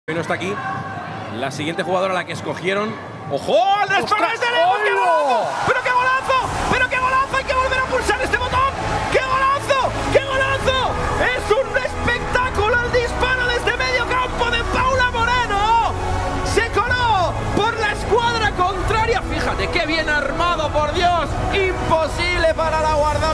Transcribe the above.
No está aquí. La siguiente jugadora a la que escogieron. ¡Ojo! ¡El despegue de Lemos! ¡Qué golazo! ¡Pero qué golazo! ¡Pero qué golazo! ¡Hay que volver a pulsar este botón! ¡Qué golazo! ¡Qué golazo! ¡Es un espectáculo el disparo desde medio campo de Paula Moreno! ¡Se coló por la escuadra contraria! Fíjate, qué bien armado, por Dios. Imposible para la guarda.